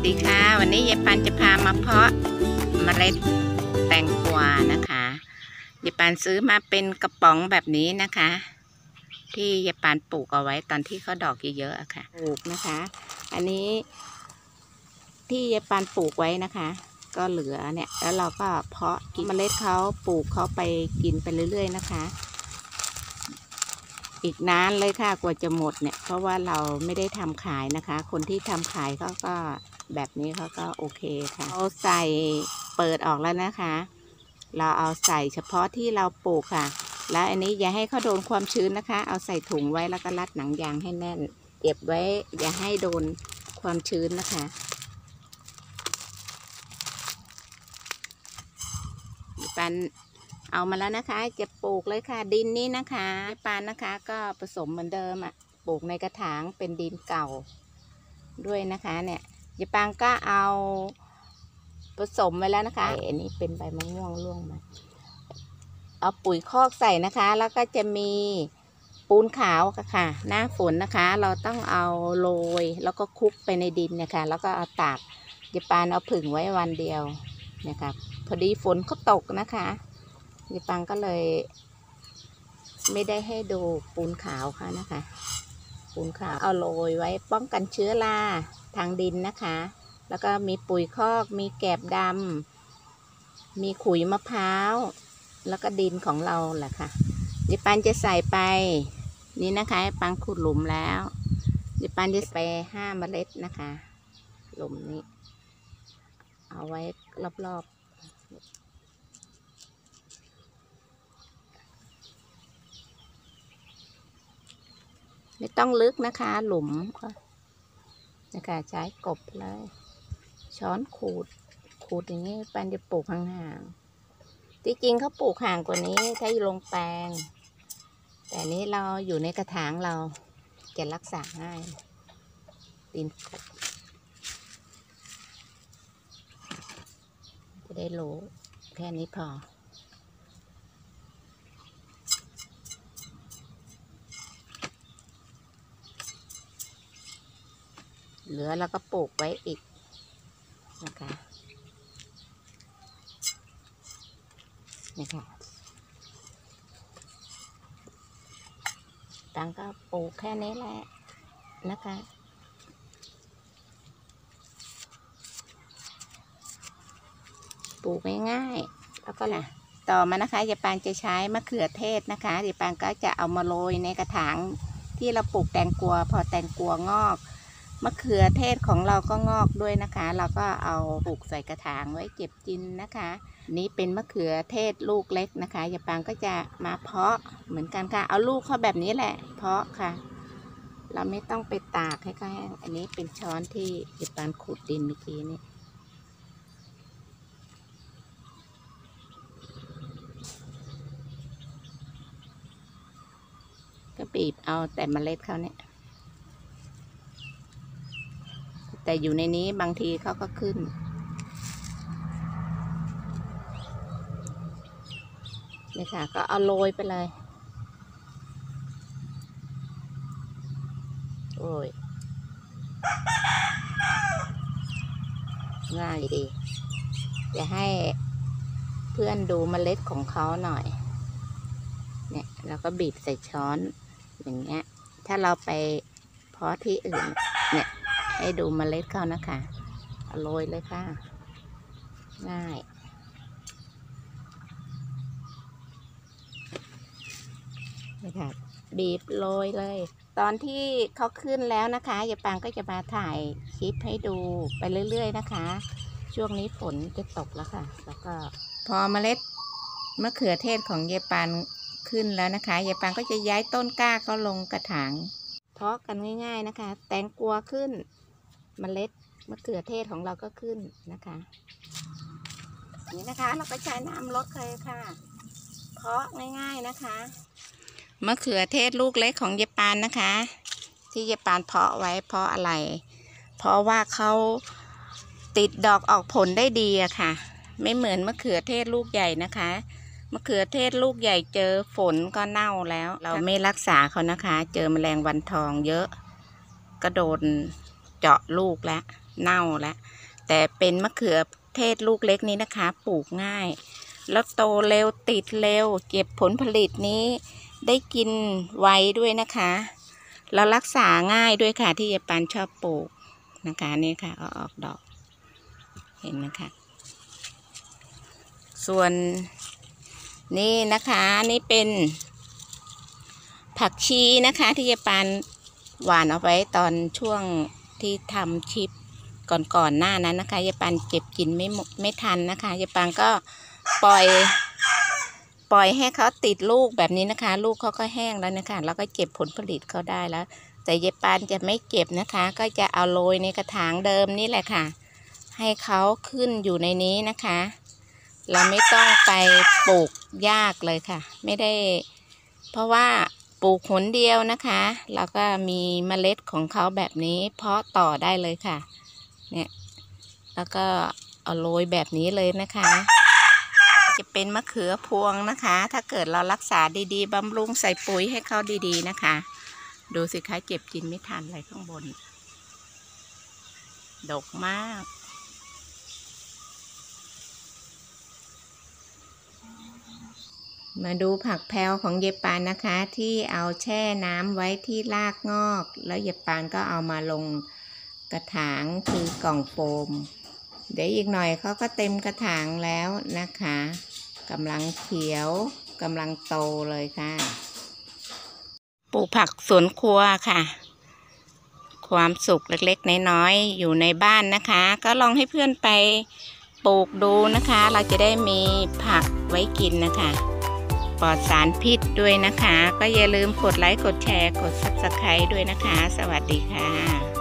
ดีค่ะวันนี้ยายปันจะพามาเพาะเมล็ดแตงกวานะคะยายปันซื้อมาเป็นกระป๋องแบบนี้นะคะ ที่ยายปันปลูกเอาไว้ตอนที่เขาดอกเยอะๆค่ะปลูกนะคะ อันนี้ที่ยายปันปลูกไว้นะคะ ก็เหลือเนี่ยแล้วเราก็เพาะกินเมล็ดเขาปลูกเขาไปกินไปเรื่อยๆนะคะอีกนานเลยค่ะกว่าจะหมดเนี่ยเพราะว่าเราไม่ได้ทำขายนะคะคนที่ทำขายเขาก็แบบนี้เขาก็โอเคค่ะเอาใส่เปิดออกแล้วนะคะเราเอาใส่เฉพาะที่เราปลูกค่ะแล้วอันนี้อย่าให้เขาโดนความชื้นนะคะเอาใส่ถุงไว้แล้วก็รัดหนังยางให้แน่นเก็บไว้อย่าให้โดนความชื้นนะคะปันเอามาแล้วนะคะจะปลูกเลยค่ะดินนี้นะคะปานนะคะก็ผสมเหมือนเดิมอ่ะปลูกในกระถางเป็นดินเก่าด้วยนะคะเนี่ยยายปางก็เอาผสมไว้แล้วนะคะอันนี้เป็นใบมะม่วงร่วงมาเอาปุ๋ยคอกใส่นะคะแล้วก็จะมีปูนขาวค่ะหน้าฝนนะคะเราต้องเอาโรยแล้วก็คลุกไปในดินเนี่ยค่ะแล้วก็เอาตากยายปานเอาผึ่งไว้วันเดียวนะคะพอดีฝนก็ตกนะคะยายปังก็เลยไม่ได้ให้ดูปูนขาวค่ะนะคะปูนขาวเอาโรยไว้ป้องกันเชื้อราทางดินนะคะแล้วก็มีปุ๋ยคอกมีแกบดำมีขุยมะพร้าวแล้วก็ดินของเราแหละค่ะยายปังจะใส่ไปนี่นะคะปังขุดหลุมแล้วยายปังจะไป5 เมล็ดนะคะหลุมนี้เอาไว้รอบๆไม่ต้องลึกนะคะหลุมนะคะใช้กบเลยช้อนขูดอย่างนี้ปันจะปลูกห่างๆที่จริงเขาปลูกห่างกว่านี้ถ้าอยู่ลงแปลงแต่นี้เราอยู่ในกระถางเราจะรักษาง่ายดินกบจะได้รู้แค่นี้พอเหลือแล้วก็ปลูกไว้อีกนะคะนี่ค่ะตังก็ปลูกแค่นี้แหละนะคะปลูกง่ายๆแล้วก็ล่ะต่อมานะคะยายปางจะใช้มะเขือเทศนะคะยายปางก็จะเอามาโรยในกระถางที่เราปลูกแตงกวาพอแตงกวางอกมะเขือเทศของเราก็งอกด้วยนะคะเราก็เอาปลูกใส่กระถางไว้เก็บกินนะคะนี้เป็นมะเขือเทศลูกเล็กนะคะยายปางก็จะมาเพาะเหมือนกันค่ะเอาลูกเขาแบบนี้แหละเพาะค่ะเราไม่ต้องไปตากให้เขาแห้งอันนี้เป็นช้อนที่ยายปางขุดดินเมื่อกี้นี้ก็บีบเอาแต่เมล็ดเขาเนี่ยแต่อยู่ในนี้บางทีเขาก็ขึ้นนี่ค่ะก็เอาโรยไปเลยโอ้ยง่ายดีจะให้เพื่อนดูเมล็ดของเขาหน่อยเนี่ยเราก็บีบใส่ช้อนอย่างเงี้ยถ้าเราไปเพาะที่อื่นเนี่ยให้ดูเมล็ดเขานะคะเอาโรยเลยค่ะง่ายนี่ค่ะบีบโรยเลยตอนที่เขาขึ้นแล้วนะคะยายปางก็จะมาถ่ายคลิปให้ดูไปเรื่อยๆนะคะช่วงนี้ฝนจะตกแล้วค่ะแล้วก็พอเมล็ดมะเขือเทศของยายปางขึ้นแล้วนะคะยายปางก็จะย้ายต้นกล้าเขาลงกระถางเพาะกันง่ายๆนะคะแตงกวาขึ้นเมล็ดมะเขือเทศของเราก็ขึ้นนะคะนี่นะคะเราก็ใช้น้ำลดเลยค่ะเพาะง่ายๆนะคะมะเขือเทศลูกเล็กของยายปานนะคะที่ยายปานเพาะไว้เพราะอะไรเพราะว่าเขาติดดอกออกผลได้ดีอะค่ะไม่เหมือนมะเขือเทศลูกใหญ่นะคะมะเขือเทศลูกใหญ่เจอฝนก็เน่าแล้วเราไม่รักษาเขานะคะเจอแมลงวันทองเยอะก็โดนเจาะลูกแล้วเน่าแล้วแต่เป็นมะเขือเทศลูกเล็กนี้นะคะปลูกง่ายแล้วโตเร็วติดเร็วเก็บผลผลิตนี้ได้กินไวด้วยนะคะแล้วรักษาง่ายด้วยค่ะที่ยายปานชอบปลูกนะคะนี่ค่ะเอาออกดอกเห็นนะคะส่วนนี่นะคะนี่เป็นผักชีนะคะที่ยายปานหว่านเอาไว้ตอนช่วงที่ทำคลิปก่อนหน้านั้นนะคะยายปานเก็บกินไม่ทันนะคะยายปานก็ปล่อยให้เขาติดลูกแบบนี้นะคะลูกเขาก็แห้งแล้วนะคะแล้วก็เก็บผลผลิตเขาได้แล้วแต่ยายปานจะไม่เก็บนะคะก็จะเอาโรยในกระถางเดิมนี่แหละค่ะให้เขาขึ้นอยู่ในนี้นะคะเราไม่ต้องไปปลูกยากเลยค่ะไม่ได้เพราะว่าปลูกหนเดียวนะคะแล้วก็มีเมล็ดของเขาแบบนี้เพาะต่อได้เลยค่ะเนี่ยแล้วก็เอาโรยแบบนี้เลยนะคะจะเป็นมะเขือพวงนะคะถ้าเกิดเรารักษาดีๆบำรุงใส่ปุ๋ยให้เขาดีๆนะคะดูสิคะเก็บกินไม่ทันอะไรข้างบนดกมากมาดูผักแพรวของเยายปานนะคะที่เอาแช่น้ำไว้ที่รากงอกแล้วเยายปานก็เอามาลงกระถางคือกล่องโฟมเดี๋ยวอีกหน่อยเขาก็เต็มกระถางแล้วนะคะกำลังเขียวกำลังโตเลยค่ะปลูกผักสวนครัวค่ะความสุขเล็กๆน้อยๆอยู่ในบ้านนะคะก็ลองให้เพื่อนไปปลูกดูนะคะเราจะได้มีผักไว้กินนะคะปลอดสารพิษด้วยนะคะก็อย่าลืมกดไลค์กดแชร์กด Subscribe ด้วยนะคะสวัสดีค่ะ